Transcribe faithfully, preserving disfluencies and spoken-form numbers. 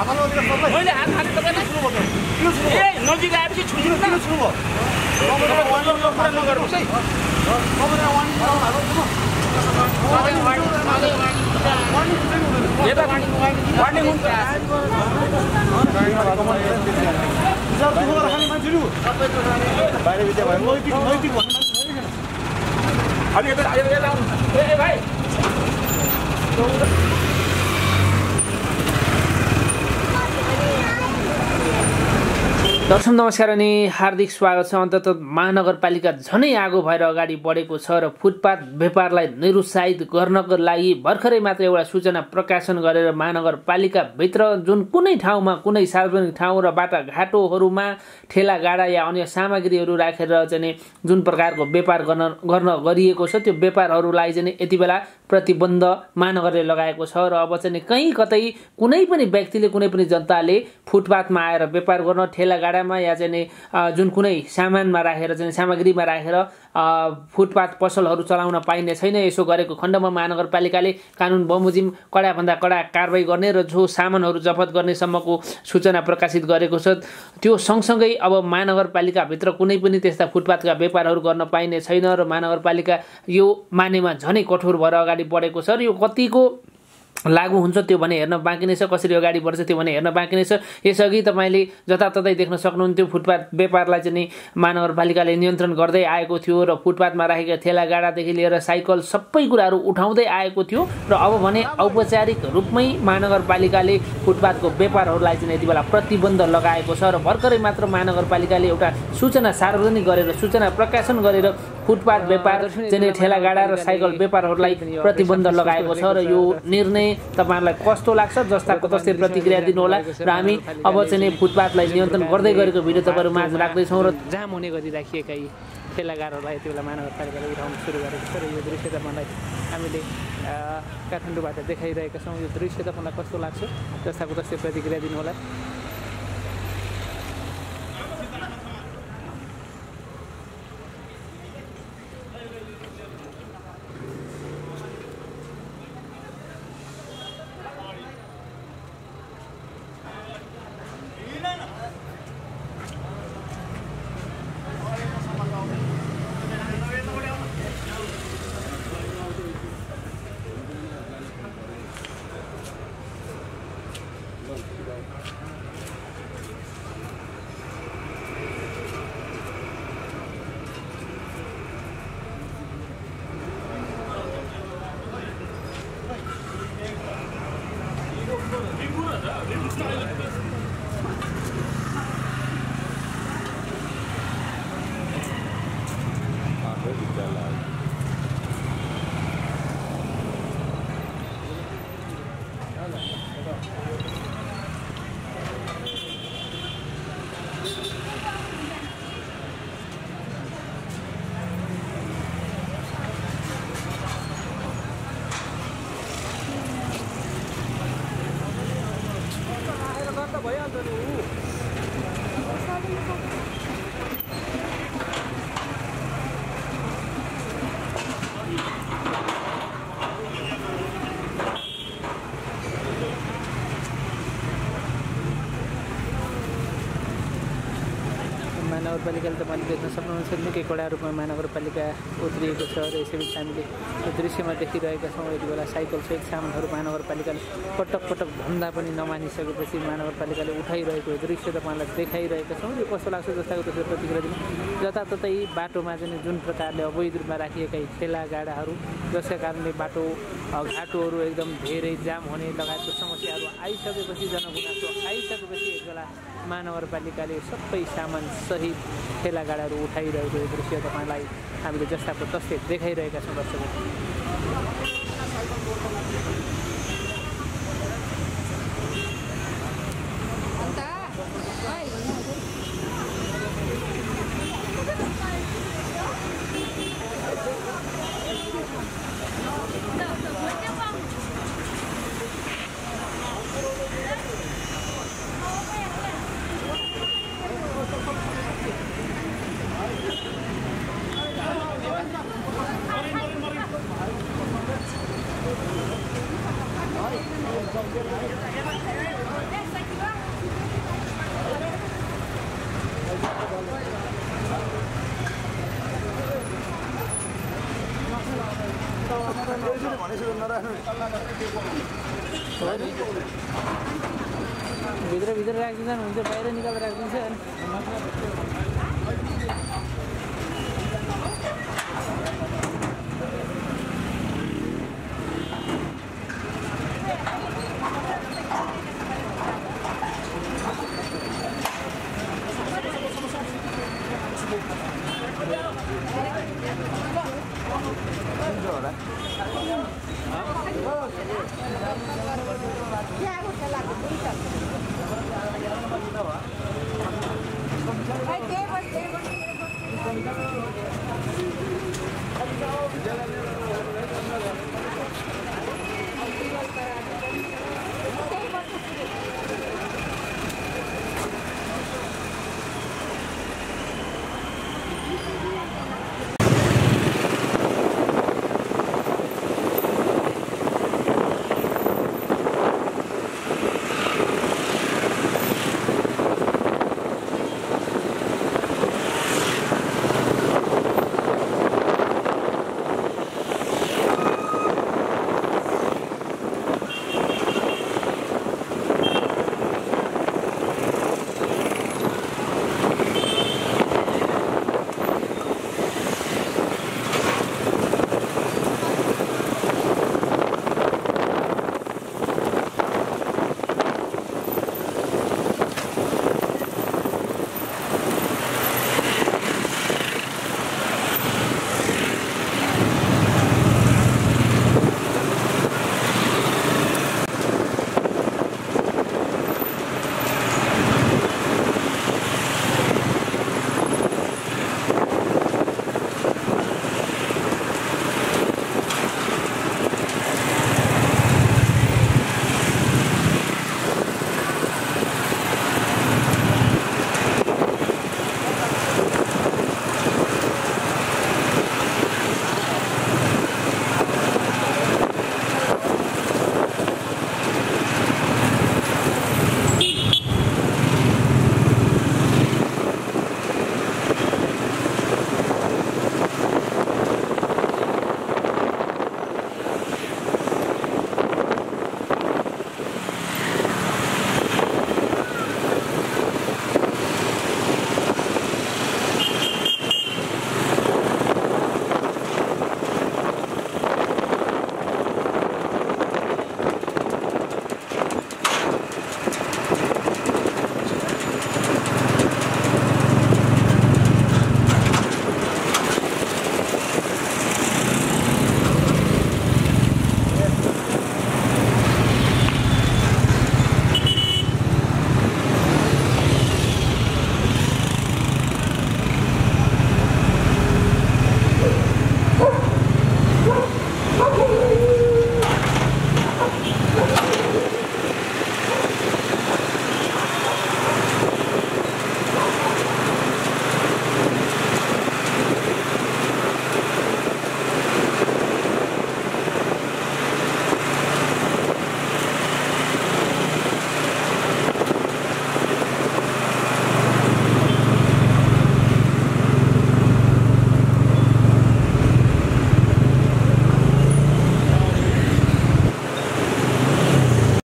मैले हात हात तपाईँलाई ए नजिक आएपछि छुट्नु न छुनु भयो कुरा नगर्नुहोस् है वार्निङ हुन्छ बाहिर विद्या भयो नैतिक नैतिक अनि यता यता ए भाइ दर्शक नमस्कार अनि हार्दिक स्वागत छ। अन्तत महानगरपालिका झनै आगो भएर अगाडि बढेको छ र फुटपाथ व्यापारलाई निरुत्साहित गर्नको लागि भर्खरै मात्र एउटा सूचना प्रकाशन गरेर महानगरपालिकाभित्र जुन कुनै ठाउँमा कुनै सार्वजनिक ठाउँ र बाटाघाटोहरूमा ठेला गाडा या अन्य सामग्रीहरू राखेर चाहिँ जुन प्रकारको व्यापार गर्न गर्न गरिएको छ त्यो व्यापारहरूलाई चाहिँ यति बेला प्रतिबन्ध महानगरले लगाएको छ र अब चाहिँ कहीँ कतै कुनै पनि व्यक्तिले कुनै पनि जनताले फुटपाथमा आएर व्यापार गर्न ठेला गाडामा या चाहिँ जुन कुनै सामानमा राखेर चाहिँ सामग्रीमा राखेर फुटपाथ पसलहरू चलाउन पाइने छैन। यसो गरेको खण्डमा महानगरपालिकाले कानुन बमोजिम कडाभन्दा कडा कारबाही गर्ने र जो सामानहरू जफत गर्ने सम्मको सूचना प्रकाशित गरेको छ। त्यो सँगसँगै अब महानगरपालिकाभित्र कुनै पनि त्यस्ता फुटपाथका व्यापारहरू गर्न पाइने छैन र महानगरपालिका यो मानेमा झनै कठोर भएर अगाडि बढेको छ र यो कतिको लागू हुन्छ त्यो भने हेर्न बाँकी नै छ, कसरी अगाडि बढ्छ त्यो भने हेर्न बाँकी नै छ। यसअघि तपाईँले जताततै देख्न सक्नुहुन्थ्यो फुटपाथ व्यापारलाई चाहिँ महानगरपालिकाले नियन्त्रण गर्दै आएको थियो र फुटपाथमा राखेका ठेला गाडादेखि लिएर साइकल सबै कुराहरू उठाउँदै आएको थियो र अब भने औपचारिक रूपमै महानगरपालिकाले फुटपाथको व्यापारहरूलाई चाहिँ यति बेला प्रतिबन्ध लगाएको छ र भर्खरै मात्र महानगरपालिकाले एउटा सूचना सार्वजनिक गरेर सूचना प्रकाशन गरेर फुटपाथ व्यापार चाहिँ ठेला गाडा र साइकल व्यापारहरूलाई प्रतिबन्ध लगाएको छ र यो निर्णय तपाईहरुलाई कस्तो लाग्छ जस्ताको तस्तै प्रतिक्रिया दिनुहोला र हामी अब चाहिँ फुटपाथलाई नियन्त्रण गर्दै गरेको भिडियो तपाईहरु माझ राख्दैछौँ र जाम हुने गरी राखिएका यी ठेला गाडाहरूलाई यति बेला महानगरपालिकाले उठाउन सुरु गरेको छ र यो दृश्य तपाईलाई हामीले काठमाडौँबाट देखाइरहेका छौँ। यो दृश्य तपाईलाई कस्तो लाग्छ जस्ताको तस्तै प्रतिक्रिया दिनुहोला। महानगरपालिकाले तपाईँले देख्न सक्नुहुन्छ निकै कडा रूपमा महानगरपालिका उत्रिएको छ र यसैबीच हामीले यो दृश्यमा देखिरहेका छौँ। यति बेला साइकल सहित सामानहरू महानगरपालिकाले पटक पटक भन्दा पनि नमानिसकेपछि महानगरपालिकाले उठाइरहेको दृश्य तपाईँलाई देखाइरहेका छौँ। यो कस्तो लाग्छ जस्ताको त्यसको प्रतिक्रिया दिनु। जताततै बाटोमा चाहिँ जुन प्रकारले अवैध रूपमा राखिएका ठेला गाडाहरू जसका कारणले बाटो घाटोहरू एकदम धेरै जाम हुने लगायतको समस्याहरू आइसकेपछि जनगुनासो आइसकेपछि एक बेला महानगरपालिकाले सबै सामान सहित ठेला गाडाहरू उठाइरहेको दृश्य तपाईँलाई हामीले जस्ताको तस्तै देखाइरहेका छौँ दर्शकहरू। भित्र भित्र राखिदिन्छ हुन्छ बाहिर निकालेर राखिदिन्छ अनि Vai ter, vai ter, vai ter.